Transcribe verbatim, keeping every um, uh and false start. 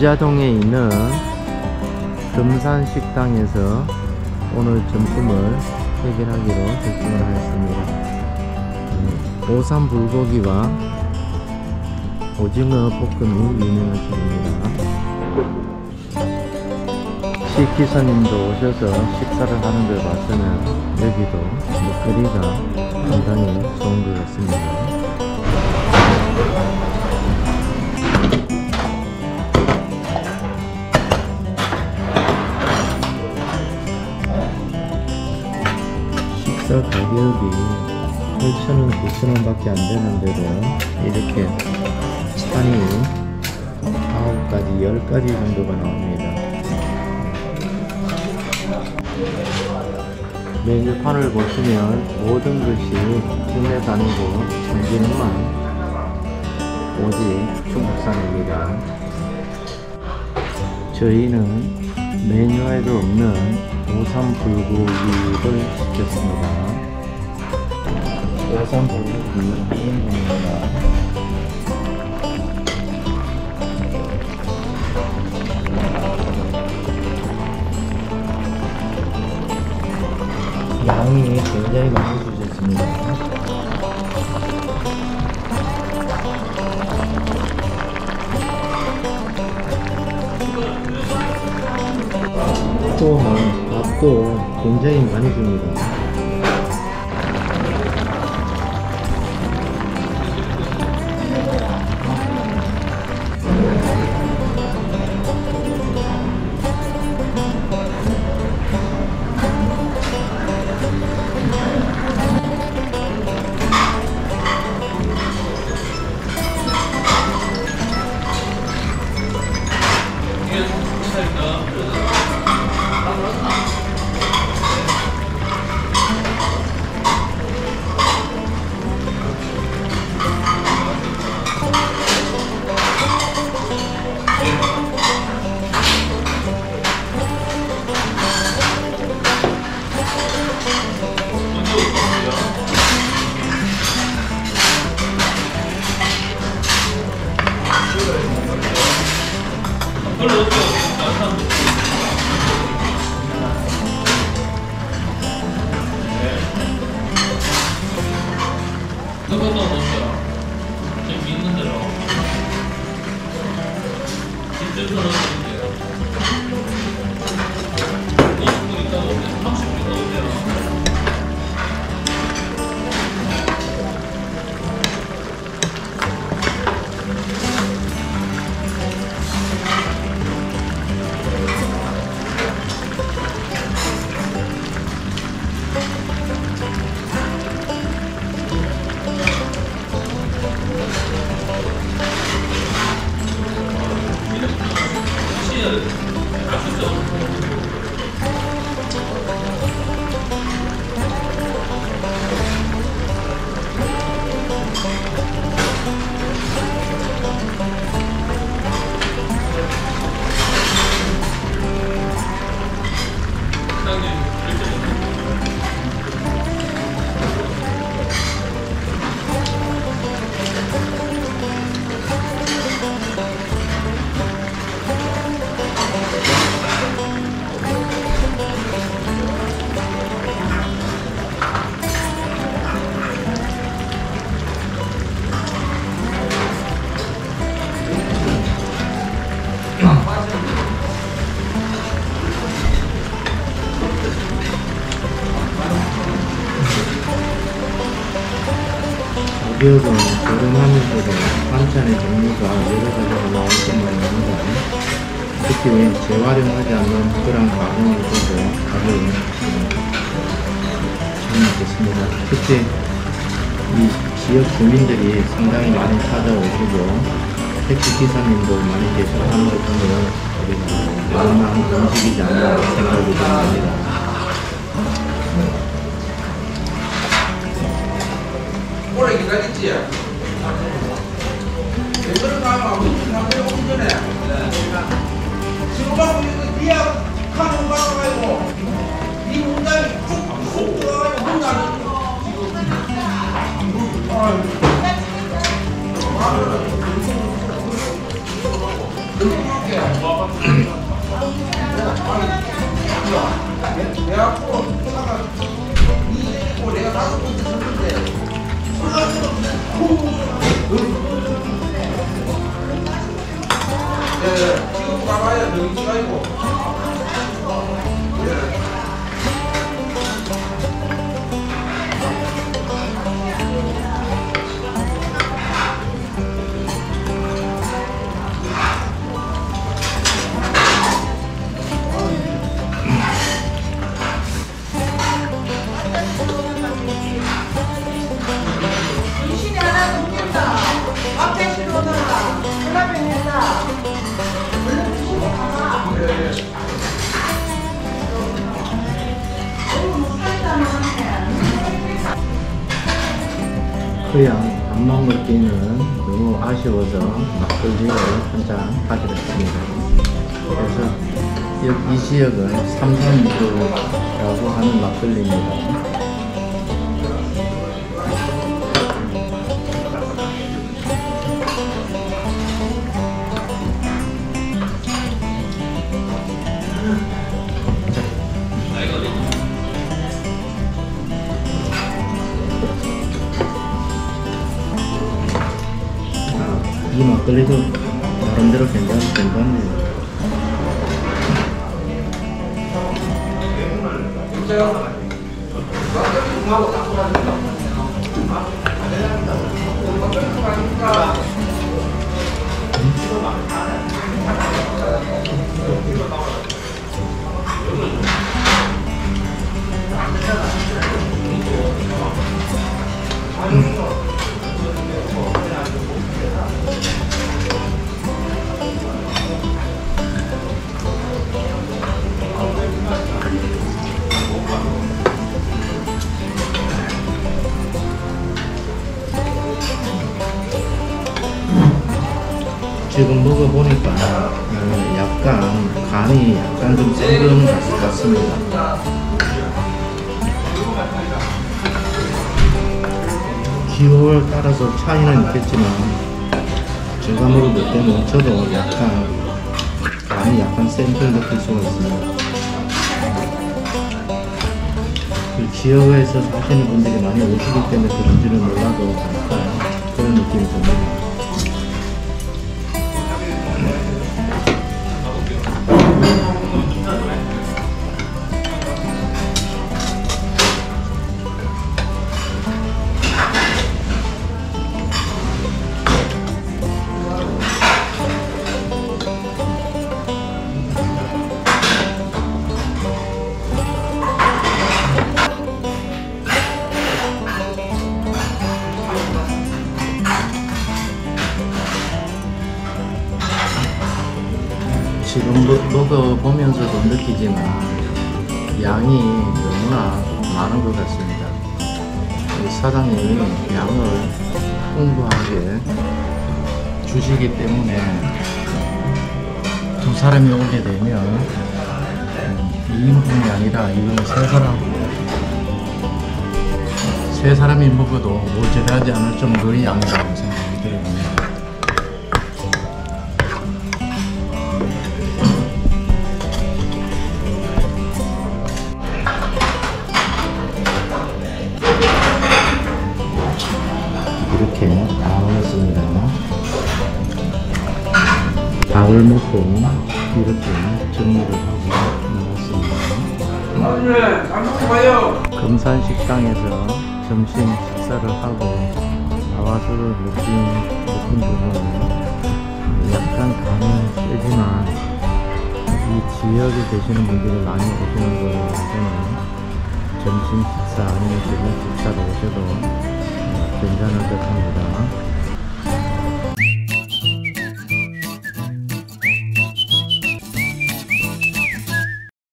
인자동에 있는 금산식당에서 오늘 점심을 해결하기로 결정을 하였습니다. 오삼 불고기와 오징어 볶음이 유명한 집입니다. 시기사님도 오셔서 식사를 하는 걸 봤으면 여기도 먹거리가 상당히 좋은 것 같습니다. 식사 가격이 팔천 원, 구천 원 밖에 안 되는데도 이렇게 찬이 아홉 가지, 열 가지 정도가 나옵니다. 메뉴판을 보시면 모든 것이 국내도 아니고 참기름만 오직 중국산입니다. 저희는 메뉴에도 없는 오삼 불고기를 시켰습니다. 오삼 불고기 이 인분입니다. 양이 굉장히 많이 주셨습니다. 또한 밥도 굉장히 많이 줍니다. 가격은 저렴하면서도 반찬의 종류가 여러 가지가 나올 때만 나옵니다. 특히 재활용하지 않는 그런 가공을 보고 가격은 참 좋습니다. 특히 이 지역 주민들이 상당히 많이 찾아오시고 택시 기사님도 많이 계시고 하는 걸 보면 우리가 만만한 음식이지 않나 생각이 듭니다. 오래 기다렸지? 이거는 가면 아무튼 남편이 오기 전에 지금 막 이거 니야 카드 받아가지고 니 문장이 쭉 들어가지고 혼자 지금 아유 내 앞으로 차가 이고 내가 다섯 번째 섰는데 네, 지금 가봐야 명치가 있고 네. 그냥 안 먹기는 너무 아쉬워서 막걸리를 한 잔 하기로 했습니다. 그래서 이 지역은 삼산도라고 하는 막걸리입니다. 이 막걸리도 나름대로 괜찮, 괜찮네요. 지금 먹어보니까 어, 약간 간이 약간 좀 센 것 같습니다. 기호에 따라서 차이는 있겠지만 제가 먹을 때는 저도 약간 간이 약간 센 걸 느낄 수가 있습니다. 그 지역에서 사시는 분들이 많이 오시기 때문에 그런지는 몰라도 그런 느낌이 듭니다. 지금 먹어보면서도 느끼지만 양이 너무나 많은 것 같습니다. 사장님이 양을 풍부하게 주시기 때문에 두 사람이 오게 되면 이 인분이 아니라 이건 세 사람 세 사람이 먹어도 모자라지 않을 정도의 양이라고 생각이 됩니다. 이렇게 다 먹었습니다. 밥을 먹고 이렇게 정리를 하고 나왔습니다. 금산식당에서 점심 식사를 하고 나와서도 느낀, 느낀 부분은 약간 간이 세지만 이 지역에 계시는 분들이 많이 오시는 거에서는 점심 식사 아니면 저녁 식사로 오셔도 괜찮을 듯 합니다.